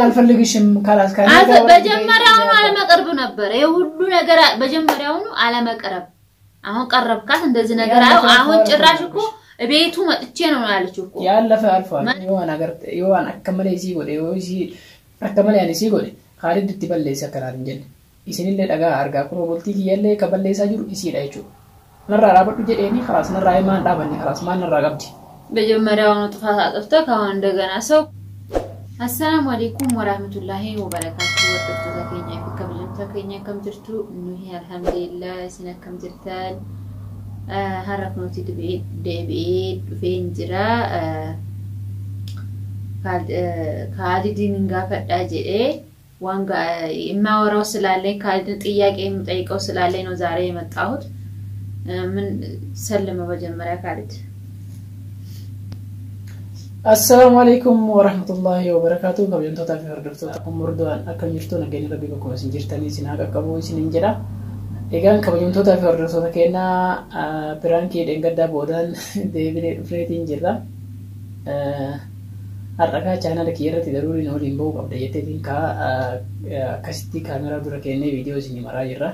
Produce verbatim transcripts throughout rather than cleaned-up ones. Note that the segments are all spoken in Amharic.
አልፈልግሽም ካላስ ካለ በጀመሪያው على መቅረብ ነበር የሁሉ ነገር በጀመሪያው على መቅረብ አሁን ቀረብካት እንደዚህ ነገር አሁን ጭራሽ እኮ ቤቱ መጥቼ ነው ያለችው እኮ ያለፈ አልፏል የሆነ ነገር የሆነ አከመለ እዚህ ወደ እዚህ አከመለ ያኔ ሲጎል ካሊድ ትበለይሰ ከራር እንጂ ኢሲኒለ ዳጋ አርጋ ኩሮ ቦልቲ ይያለ ከበለይሳ ጅሩ ኢሲ ዳይቹ ነራ ራበዱ ጀዴኒ خلاص ነራ አይማን ዳበኒ خلاص ማን ነራ ጋብቲ በጀመሪያው ነው ጥፋት አጥፍተህ ካሁን እንደገና ሰው السلام عليكم ورحمة الله وبركاته وقتو تكيني فكم جمتا كيني كم جرتو نوهي الحمد لله سنة كم جرتال هرقنوتي دبعيد دبعيد فين جرا كالدين نغا فداجي وانغا اما وراو سلالي كالدين ጥያቄ የምጠይቀው ስላለኝ ነው ዛሬ የመጣሁት ምን ሰለመ በጀመሪያ ካልድ السلام عليكم ورحمة الله وبركاته كم ينتهي في هردفتو تكون مردوان أكل يشتون أجني ربي بكم سنجرتني سناك كابو سنجرا إيجان كم ينتهي في هردفتو تكينا برانكي دينغدا بودان ديفيد فريتين جرا أركا channel لكيرة تدروري نورين بو قبل يتدين كا كاستي كاميرا دورا كيني فيديو سني مرا جرا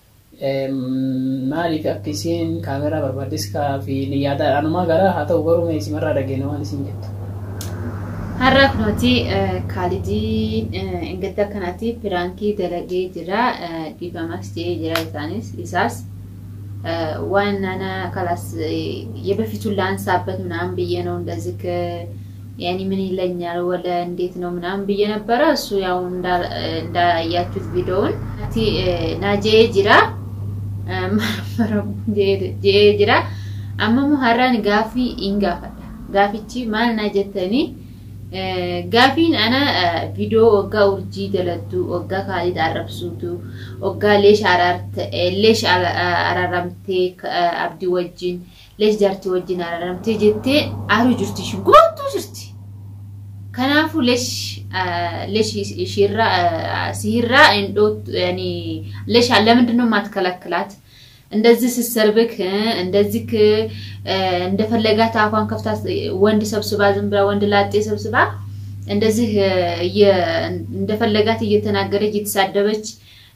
مالي في أكيسين كاميرا بربادس كا في نيادا أنا ما قرا حتى وبرو ما يسمى مرا رجينا وان سنجت هرقنوتي كالدي إنجدا كناتي برانكي دلقي جرا ديفاماكس جي جرا إسانيس إساس وان أنا خلاص يبفتو لان سابت منام بيانو دزك يعني من اللي ولا نديت نو منام بيانا برا سو ياون دا دا ياتوت فيديون تي ناجي جرا مرب جي جرا أما مهران غافي إنغا فدا غافي تي مال ناجتني غافين أنا فيديو أوغا أورجي دلتو أوغا خالد عرب سوتو أوغا ليش عررت ليش عررمتي عبدي وجين ليش جرتي وجين عررمتي جتي عارو جرتي شو قوتو جرتي كنافو ليش ليش يشيرا سيرا إندوت يعني ليش على مدنو ما تكلكلات እንደዚህ ሲሰርብክ እንደዚህ እንደፈለጋት አፋን ከፍታ ወንድ ሰብስባ ዝም ብላ ወንድ ላጤ ሰብስባ እንደዚህ እንደፈለጋት እየተናገረች እየተሳደበች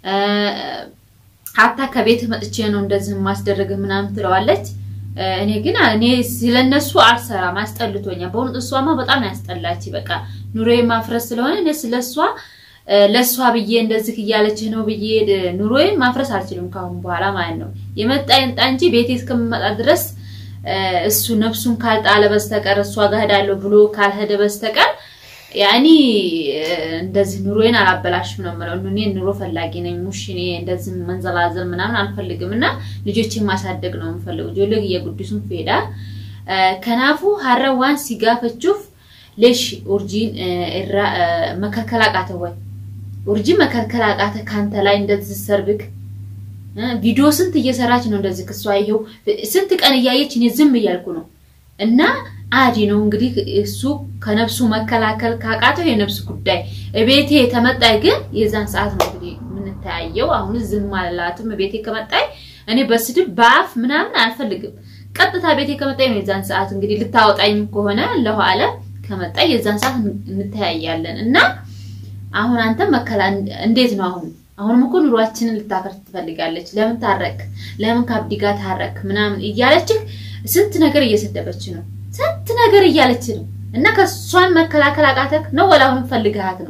hatta ከቤት መጥቼ ነው እንደዚህ ማስደረግ ምናምን ትለዋለች እኔ ግን እኔ ስለነሱ አልሰራ ማስጠልቶኛ በእውነት እሷማ በጣም ያስጠላች በቃ ኑሮዬ ማፍረስ ስለሆነ እኔ ስለሷ ለሷ ብዬ እንደዚህ ይያለች ነው ብዬ ኑሮዬ ማፍረስ አልችልም ካሁን በኋላ ማለት ነው የመጣኝ ጣንጂ ቤቴ እስከመጣ ድረስ እሱ ነፍሱን ካልጣለ በስተቀር እሷ ጋር ሄዳለሁ ብሎ ካልሄደ በስተቀር ያኒ እንደዚህ ኑሮዬን አላበላሽም ነው ማለት ነው እኔ ኑሮ ፈላጊ ነኝ ሙሽኔ እንደዚህ መንዘላዘል ምናምን አልፈልግምና ልጆችን ማሳደግ ነው የምፈልገው ጆሎግ የጉዲሱን ፌዳ ከናፉ ሐረዋን ሲጋፈቹፍ ليش أورجين الرا مكركلاقاته وين أورجين مكركلاقاته كانت لا يندز السربك فيديو سنت يسرعش إنه ندز كسوايه سنتك أنا جاية شيء زم يالكونه إننا عادي إنه نقولي السوق كنفسه مكركل كاقاته ينفسه كداي بيتي تمتعي يزن ساعات نقولي من التعيو أو نزم مالاتهم بيتي كمتعي أنا بس تب بعرف منام نعرف اللقب قد تابيتي كمتعي يزن ساعات نقولي للتعوت عين كهنا الله أعلم كمتى يزان ساعة نتهيألن إننا أهون أنت مكلا نديت ناهم أهون مكون رواتين اللي تاكر تفلق عليك لمن تحرك لمن كابديكا تحرك منام إيجالتك سنت نجار يسدبتشنو سنت نجار يالتشنو إنك سوان مكلا كلا قاتك نو ولا هم فلقها هاتنو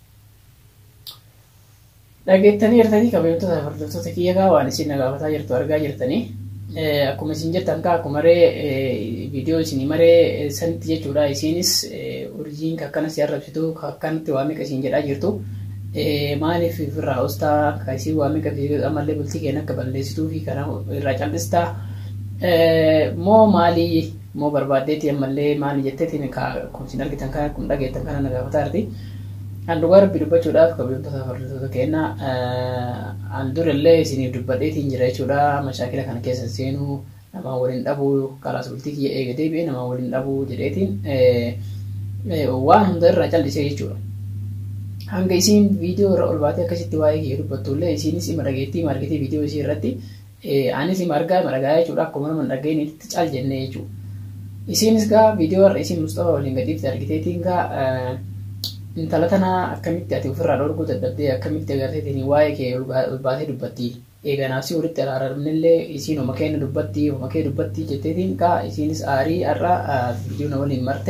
لقيت تاني يرتني كبير تظهر تتكيا كواني سينا كابتا يرتو أرجع يرتني aku messenger tangka aku mare video sini mare santi jura isinis origin kakana siarap situ kakana tu ame messenger aja tu mali fibra usta kasi ame kasi amalle bulti kena kaballe situ fi kana rajal ista mo mali mo barbade ti amalle mali jette ti ka konsinar kita tangka kunda ge tangka na gavata arti andugar biduba chura kabiyo ta fardo kena andurelle sini dubade ti njira chura mashakila kan kesa senu nama wolin dabu kala sulti ki egede be nama wolin dabu jedetin eh wan hundar rajal dise chura hanga isin video rol bate akasitti wae ki dubatulle isin isi marageti margeti video isi ratti eh ani si marga marga chura kuma man dagge ni chal jenne chu isin isga video isin mustafa wolin gadi targeting ga intala tana akkamitti ati ofirraa dhorkuu dadhabdee akkamitti agarteetiin waa'ee kee baatee dubbatti eeganaa si walitti araaramnillee isiin homa keenya dubbatti homa kee dubbatti jetteetiin kaa isiinis aarii har'a viidiyoo na waliin marte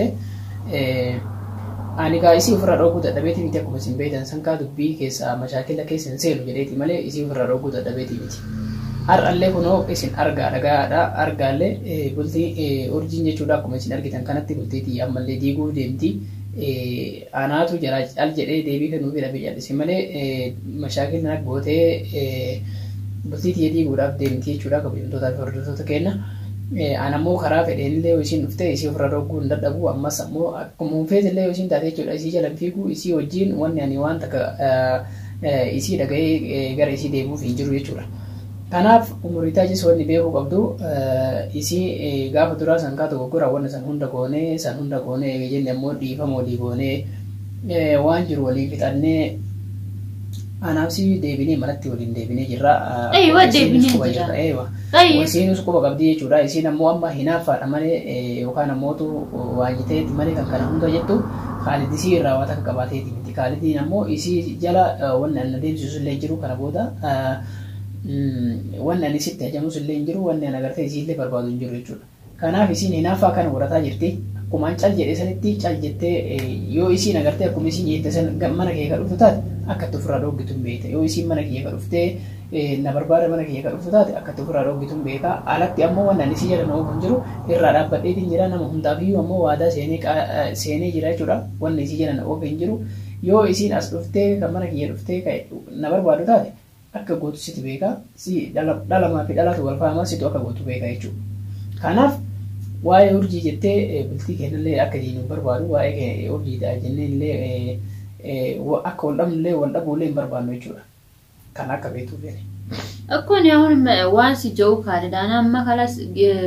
ani kaa isii ofirraa dhorkuu dadhabeetii miti akkuma isin beektan san kaa dubbii keessaa mashaakila keessa hin seenu jedheeti malee isii ofirraa dhorkuu dadhabeetii miti. Har'allee kunoo isin argaa dhagaadha argaallee bultii urjiin jechuudha akkuma isin argitan kanatti bultiitii ammallee diiguuf deemti. Anaatu jara al jedhee deebii kennuuf jedhamee jal'ise malee mashaakilli akka gootee bultii diiguudhaaf deemti jechuudha kabajamtootaa fi hordoftoota keenya. Ana immoo karaa fedheenillee isiin dhuftee isii ofirra dhorkuu hin dadhabu ammas ammoo akkuma feetillee isiin taate jechuudha isii jalan fiiguu isii wajjin wanni ani waan takka isii dhaga'ee gara isii deemuuf hin jiru jechuudha. Kanaaf umuriitaa jechuun wanni beekuu qabdu isii gaafa duraa san kaa tokko gura wanna san hunda goonee san hunda goonee jenne ammoo dhiifama walii goonee waan jiru walii fixannee anaafsi deebinee manatti waliin deebinee jirra. Eeyywa deebinee jirra. Eeyywa. Isiin quba qabdi jechuudha. Isiin ammoo amma hinaaffaadha malee yookaan ammootu waan jiteetti malee kan kana hunda jettu Khaalid isii irraa waan akka qabaateeti miti. Khaalidiin ammoo isii jala wanni an adeemsisu illee jiru kana booda wanni ani sitti ajamus illee hin jiru wanni an agartee isii illee barbaadu hin jiru jechuudha. Kanaaf isiin hinaaffaa kana godhataa jirti. Akkuma cal jedhee sanitti cal jettee yoo isiin agartee akkuma isiin jette san mana kee ka dhuftu taate akka itti ofirraa dhooggitu hin beekte. Yoo isiin mana kee ka dhuftee na barbaada mana kee ka dhuftu taate akka itti ofirraa dhooggitu hin beeka. Alatti ammoo wanni ani isii jala na oofan jiru irraa dhaabbadheetiin jira nama hundaafiyyuu ammoo waadaa seenee jira jechuudha. Wanni isii jala na oofan jiru yoo isiin as dhuftee kan mana kee dhuftee na barbaadu taate akka gootu sitti beeka. Si dhalamaa fi dhalaatu wal faamaa situ akka gootu beeka jechuudha. Kanaaf waa'ee urjii jettee bultii kennallee akka jiinu barbaadu waa'ee urjii ta'a jennee akka wal dhabnullee wal dhabuullee hin barbaannu jechuudha. Kan akka beektuu beene. Akkuma aሁን ዋን ሲጀው ካልዳና አማካላስ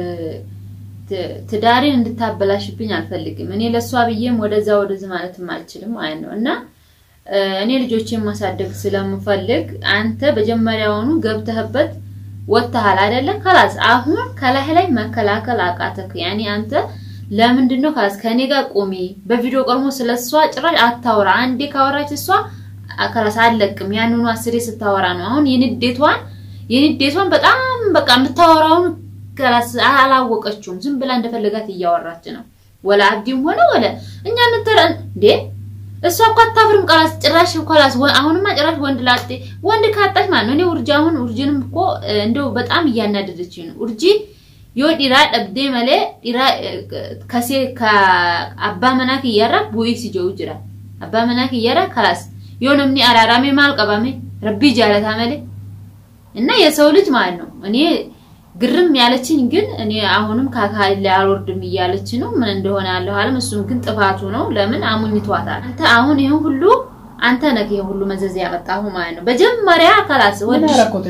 ትዳሬን እንድታበላሽብኝ አልፈልግም። እኔ ለሷ ብዬም ወደዛ ወደዚህ ማለትም አልችልም ማለት ነው። እና እኔ ልጆቼን ማሳደግ ስለምፈልግ አንተ በመጀመሪያውኑ ገብተህበት ወጣሃል አይደለም خلاص አሁን ከላይ ላይ መከላከል አቃተክ ያኒ አንተ ለምንድነው ካስ ከኔ ጋር ቆሚ በቪዲዮ ቀርሞ ስለሷ ጭራሽ አታወራ አንዴ ካወራች እሷ አከራስ አለቅም ያንኑ አስሬ ስታወራ ነው አሁን የንዴቷን የንዴቷን በጣም በቃ የምታወራውን ከራስ አላወቀችውም ዝም ብላ እንደፈለጋት እያወራች ነው ወላ አብዲም ሆነ ወላ እኛ እንተራ እንዴ እሷ እኮ አታፍርም ቃላስ ጭራሽ ቃላስ አሁንማ ጭራሽ ወንድ ላጤ ወንድ ካጣች ማለት ነው እኔ ውርጂ አሁን ውርጂንም እኮ እንደው በጣም እያናደደችኝ ነው ውርጂ ዮዲራ ደብዴ ማለ ዲራ ከሴ ከአባ መናክ ይያራ ቦይስ ይጀው ጅራ አባ መናክ ይያራ ቃላስ ዮነምኒ አራራሜ ማልቀባሜ ረቢ ጃለታ ማለ እና የሰው ልጅ ማለት ነው እኔ ግርም ያለችኝ ግን እኔ አሁንም ካካይ ላይ አልወርድም ይያለች ነው ምን እንደሆነ ያለው አለም እሱም ግን ጥፋቱ ነው ለምን አሙኝቷታል አንተ አሁን ይሄን ሁሉ አንተ ነህ ይሄን ሁሉ መዘዝ ያመጣው ማለት ነው በመጀመሪያ ካላስ ወንድ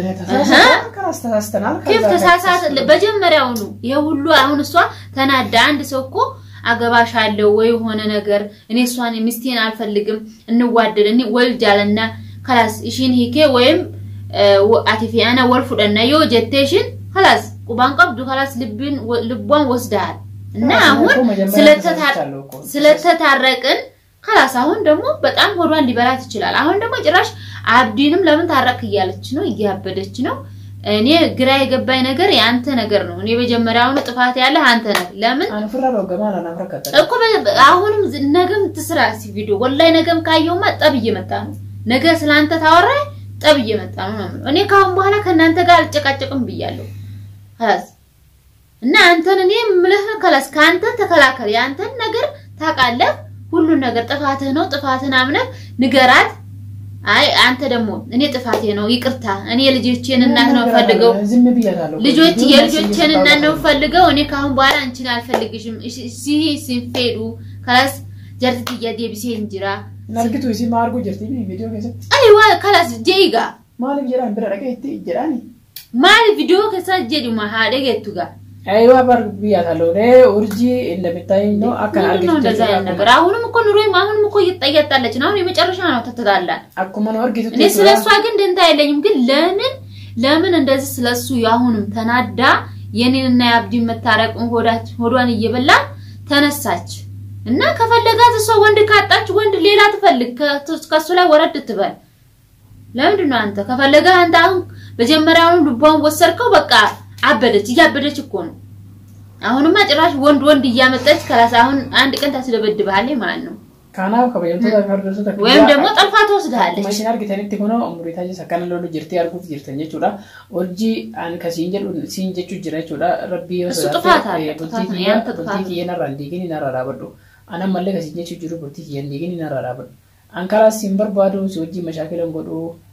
ከፍ ተሳሳተ በመጀመሪያው ነው ይሄ ሁሉ አሁን እሷ ተናዳ አንድ ሰው እኮ አገባሻለሁ ወይ ሆነ ነገር እኔ እሷን ሚስቴን አልፈልግም እንዋደድ እኔ ወልጃለና ካላስ እሺን ሂኬ ወይም አቲፊያና ወልፉደና የወጀቴሽን خلاص ቁባን ቀብዱ خلاص ልብን ልቧን ወስዳል እና አሁን ስለተታረቅን خلاص አሁን ደግሞ በጣም ሆዷን ሊበላት ይችላል አሁን ደግሞ ጭራሽ አብዲንም ለምን ታረቅ ይያለች ነው ይያበደች ነው እኔ ግራ የገባኝ ነገር ያንተ ነገር ነው እኔ በመጀመሪያው ነው ጥፋት ያለ አንተ ነህ ለምን አንፈራው ገማና ናፍረከተ እኮ አሁንም ነገም ትስራ ሲ ቪዲዮ ወላይ ነገም ካየውማ ጠብ እየመጣ ነው ነገ ስላንተ ታወራ ጠብ እየመጣ ነው እኔ ካሁን በኋላ ከናንተ ጋር አልጨቃጨቅም ብያለሁ خلاص እና አንተን እኔ ምልህ خلاص ካንተ ተከላከል ያንተን ነገር ታቃለህ ሁሉ ነገር ጥፋትህ ነው ጥፋትህን አምነህ ንገራት አይ አንተ ደግሞ እኔ ጥፋቴ ነው ይቅርታ እኔ ልጆቼን እናት ነው ፈልገው ልጆች የልጆቼን እናት ነው ፈልገው እኔ ካሁን በኋላ አንቺን አልፈልግሽም ሲሂ ሲፈዱ خلاص ጀርት ይያዴ ቢሴንጅራ ናርግቱ እሺ ማርጎ ጀርት ቪዲዮ ከሰ አይዋ خلاص ጄይጋ ማለ ጀራን ብረረቀ ይጅራኒ ማል ቪዲዮ ከሳጀዲ ማሃደ ገቱጋ አይዋ ባር ቢያታለው ለ ኡርጂ እንደምታይ ነው አካን አርግቱ ነገር አሁንም እኮ ኑሮይ አሁንም እኮ ይጣያጣለች ነው አሁን የመጨረሻ ነው ተተዳላ አኩማ ነው አርግቱ እኔ ስለሷ ግን ደንታ አይለኝም ግን ለምን ለምን እንደዚህ ስለሱ ያሁንም ተናዳ የኔንና ያብዲ መታረቁን ሆዳች ሆዷን እየበላ ተነሳች እና ከፈለጋት እሷ ወንድ ካጣች ወንድ ሌላ ትፈልግ ከሱ ላይ ወረድ ትበል ለምንድን ነው አንተ ከፈለጋ አንተ አሁን በጀመሪያውን ልቧን ወሰርከው በቃ አበደች ያበደች እኮ ነው አሁንማ ጭራሽ ወንድ ወንድ እያመጣች ከራስ አሁን አንድ ቀን ታስደበድባለች ማለት ነው ካናው ከበየንቶ ታፈርደሱ ተከ ወይም ደግሞ ጠልፋት ወስዳለች ማሽናር ገተነቲ ሆኖ አምሩታጂ ሰከነ ሎሎ ጅርቲ አርጉት ጅርተኝ ቹዳ ኦርጂ አን ከሲንጀል ሲንጀቹ ጅራቹዳ ረቢ ወሰጣ ቡልቲ ያንተ ቡልቲ የነራ እንዲግኒ ነራራ በዱ አና መለ ከሲንጀቹ ጅሩ ቡልቲ የንዲግኒ ነራራ በዱ አንካራ ሲምበር ባዱ ሶጂ መሻከለን ጎዱ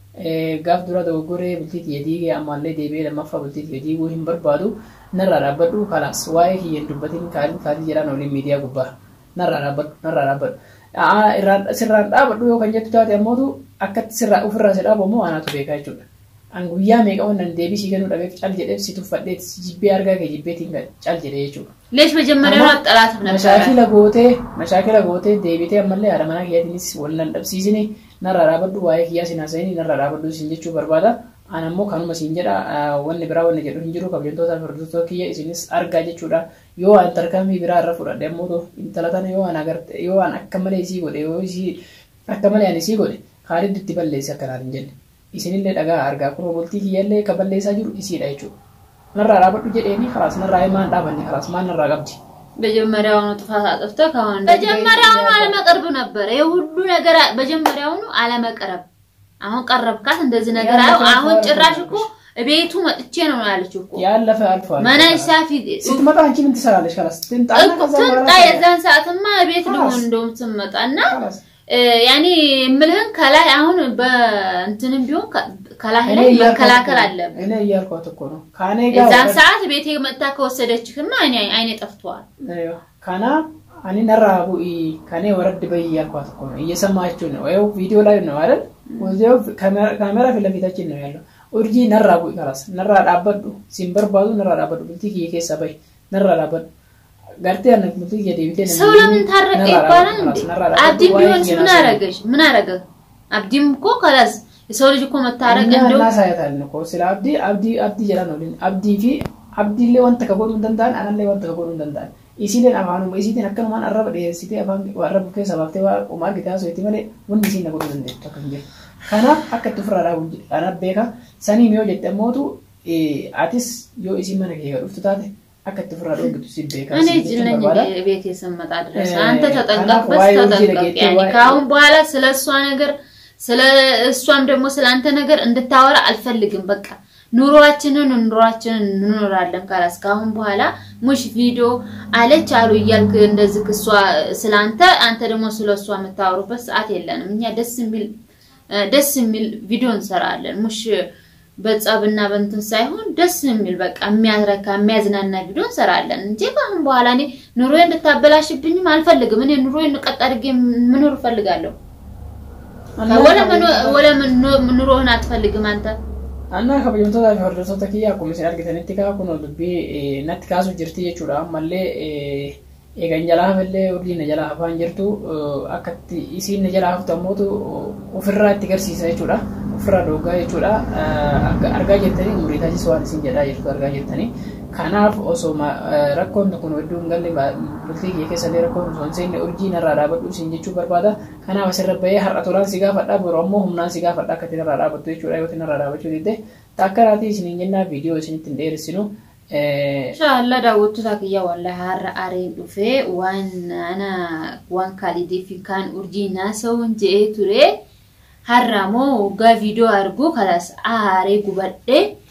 ጋፍ ዱራ ደጎሬ ቡልቲ የዲጌ አማለ ዴቤ ለማፋ ቡልቲ የዲጉ ሂምበር ባዱ ነራራ በዱ ካላስ ዋይ ይንዱበቲን ካሉ ካዲ ጀራ ነው ለሚዲያ ጉባ ነራራ በዱ ነራራ በዱ a sirran da badu yo kanje tuta te modu akat sirra ufra sida bomo anatu be kai chuda an guya me ka wannan debi shi ganu da be chal jede situ fadde jibbe arga ke jibbe tinga chal jede yechu lesh majamara talat nabara mashakila gote mashakila gote debi te amalle aramana ke yadinis wallan dabsizini narara badu waye kiya sinaseni narara badu sinjechu barbada anammo kanuma sinjeda wanne bira wanne jedu hinjiru kabento ta farduto kiya isinis arga jechuda yo an tarkami bira rafura demodo intalatana yo an agarte yo an akkamale isi gode yo isi akkamale an isi gode khalid tiballe sakana injenne isinille daga arga ko bolti kiyalle kaballe sa jiru isi da yechu narra rabadu jedeni khalas narra iman dabanni khalas man narra gabti በጀመሪያው ነው ተፋታ ጠፍቶ ካሁን በጀመሪያው ነው አለመቀርብ ነበር የሁሉ ነገር በጀመሪያው ነው አለመቀረብ አሁን ቀረብካት እንደዚህ ነገር አሁን ጭራሽ እኮ ቤቱ መጥቼ ነው ያለችው እኮ ያለፈ አልፏል ማናይ ሳፊ ስትመጣ አንቺ ምን ትሰራለሽ ካላስ ትንጣና ከዛ ትንጣ የዛን ሰዓትማ ቤት ልሆን እንደውም ትመጣና ያኒ ምልህን ከላይ አሁን በእንትንም ቢሆን ከላይ ላይ መከላከል አለበት እኔ ያልኳት እኮ ነው ካኔ ጋር የዛን ሰዓት ቤቴ መጣ ከወሰደችህማ እኔ አይኔ ጠፍቷል አይዮ ካና አኒ ነራቡ ኢ ካኔ ወረድ በይ ያልኳት እኮ ነው እየሰማችሁ ነው ወይ ቪዲዮ ላይ ነው አይደል ወዲያው ካሜራ ፊት ለፊታችን ነው ያለው ኦርጂ ነራቡ ይካላስ ነራ ዳበዱ ሲምበር ባዱ ነራ ዳበዱ ብልቲ ከየከ ሰበይ ነራ ዳበዱ ጋርቴ ያነ ብልቲ የዴቪድ ነው ሰው ለምን ታረቀ ይባላል እንዴ አብዲ ቢሆንስ ምን አረገሽ ምን አረገ አብዲም እኮ ካላስ የሰው ልጅ እኮ መታረቅ እንደው እና ሳያታል ነው ስለ አብዲ አብዲ አብዲ ጀራ ነው አብዲ ፊ አብዲ ለወንተ ከጎኑ እንደንዳን አና ለወንተ ከጎኑ እንደንዳን isilen afanu isitin akkan man arab de site afan arab ke sababte wa umar gita so itimale wonni sin nago dende takanje kana akka tufrara wunji ana beka sani miyo jette motu e atis yo isi mana ke gadu tate akka tufrara gitu si beka እኔ ጅልነኝ ቤት የሰመጣ ድረስ አንተ ተጠንቀቅበስ ተጠንቀቅ ያኒ ካሁን በኋላ ስለሷ ነገር ስለ እሷም ደግሞ ስላንተ ነገር እንድታወራ አልፈልግም በቃ ኑሮአችንን ኑሮአችንን እንኖራለን ካላስ ካሁን በኋላ ሙሽ ቪዲዮ አለች አሉ ይያልክ እንደዚህ ክሷ ስላንተ አንተ ደግሞ ስለሷ መታወሩበት ሰዓት የለንም እኛ ደስ የሚል ደስ የሚል ቪዲዮ እንሰራለን ሙሽ በጻብና በእንትን ሳይሆን ደስ የሚል በቃ የሚያረካ የሚያዝናና ቪዲዮ እንሰራለን እንጂ ካሁን በኋላ እኔ ኑሮዬን እንድታበላሽብኝም አልፈልግም እኔ ኑሮዬን ቀጥ አድርጌ መኖር ፈልጋለሁ ወላ ወላ ኑሮህን አትፈልግም አንተ አና ከበየንቶ ዳ ፈርደሶ ተኪያ ኮሚሽን አርገተነቲ ካ ኩኖ ዱቢ ነትካሱ ጅርቲ የቹዳ ማለ ኤገንጀላ በለ ኡዲ ነጀላ አፋን ጅርቱ አከቲ ኢሲ ነጀላ አፍቶ ሞቱ ኡፍራ ትገርሲሳ የቹዳ ኡፍራ ዶጋ የቹዳ አርጋ ጀተኒ ሙሪታጂ ስዋን ሲንጀዳ የቹዳ አርጋ ጀተኒ ካናፍ ኦሶማ ረኮን ኩኖ ዱን ገለ ብልቲ የከሰለ ረኮን ሶንሴን ኡርጂ ነራራ በዱ ሲንጀቹ በርባዳ ካና ወሰረበየ ሐራቶላን ሲጋ ፈዳ ብሮሞ ሁምና ሲጋ ፈዳ ከተነራራ በዱ የቹዳ የወተ ነራራ በቹ ዲደ ታከራቲ ሲንጀና ቪዲዮ ሲንት እንደርስኑ ኢንሻአላህ ዳውቱ ታከያ ወላሂ ሐራ አሬን ዱፌ ዋናና ዋን ካሊዲ ፊካን ኡርጂና ሰውን ጀ ቱሬ ሐራሞ ጋ ቪዲዮ አርጉ ካላስ አሬ ጉበደ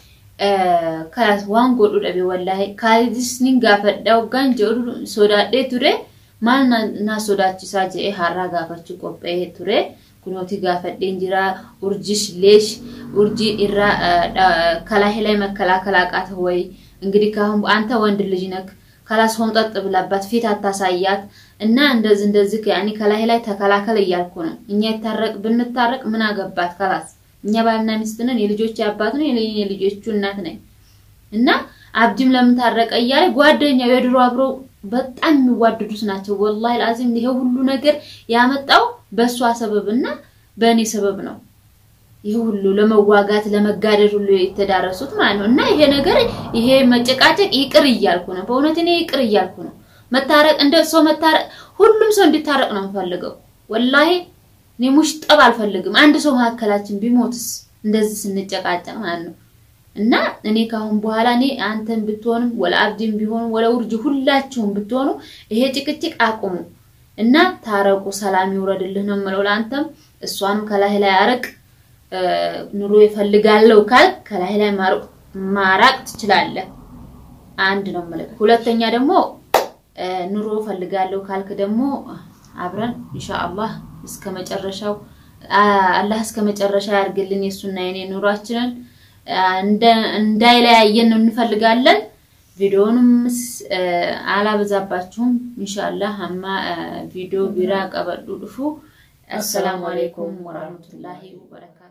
ካላስ ዋን ጎዱ ደቤ ወላሂ ካሊዲስ ኒንጋ ፈዳው ጋንጆ ሶዳዴ ቱሬ ማን ና ሶዳቺ ሳጀ ሐራ ጋፋቹ ቆጴ ቱሬ ኩኖቲ ጋፈዴ እንጅራ ኡርጂሽ ሌሽ ኡርጂ ኢራ ከላይ ላይ መከላከል አቃተ ወይ እንግዲህ ካሁን አንተ ወንድ ልጅ ነክ ካላስ ሆምጣጥ ብላባት ፊት አታሳያት እና እንደዚህ እንደዚህ ያኒ ከላይ ላይ ተከላከለ ይያልኩ ነው እኛ ይታረቅ ብንታረቅ ምን አገባት ካላስ እኛ ባልና ሚስት ነን የልጆች አባት ነው የልጆቹ እናት ነኝ እና አብዲም ለምን ታረቀ ይያለ ጓደኛው የድሮ አብሮ በጣም የሚዋደዱት ናቸው ወላሂ ላዚም ይሄ ሁሉ ነገር ያመጣው በሷ ሰበብና በእኔ ሰበብ ነው ይሄ ሁሉ ለመዋጋት ለመጋደል ሁሉ የተዳረሱት ማለት ነው እና ይሄ ነገር ይሄ መጨቃጨቅ ይቅር ይያልኩ ነው በእውነት እኔ ይቅር ይያልኩ ነው መታረቅ እንደ ሰው መታረቅ ሁሉም ሰው እንዲታረቅ ነው ፈልገው ወላሂ እኔ ሙሽ ጠብ አልፈልግም አንድ ሰው መካከላችን ቢሞትስ እንደዚህ ስንጨቃጨቅ ማለት ነው እና እኔ ካሁን በኋላ እኔ አንተን ብትሆንም ወላ አብዲን ቢሆን ወላ ውርጅ ሁላችሁም ብትሆኑ ይሄ ጭቅጭቅ አቁሙ እና ታረቁ ሰላም ይወረድልህ ነው ማለት አንተም እሷንም ከላይ ላይ አረቅ ኑሮ ይፈልጋለው ካል ከላይ ላይ ማረቅ ማራቅ ትችላለህ አንድ ነው ማለት ሁለተኛ ደግሞ ኑሮ ፈልጋለው ካልክ ደግሞ አብረን ኢንሻአላህ እስከ መጨረሻው አላህ እስከ መጨረሻ ያርግልን የሱና የኔ ኑራችንን እንደ እንዳይለያየን ነው እንፈልጋለን ቪዲዮንም አላበዛባችሁም ኢንሻአላህ አማ ቪዲዮ ቢራ ቀበዱ ድፉ አሰላሙ አለይኩም ወራህመቱላሂ ወበረካቱ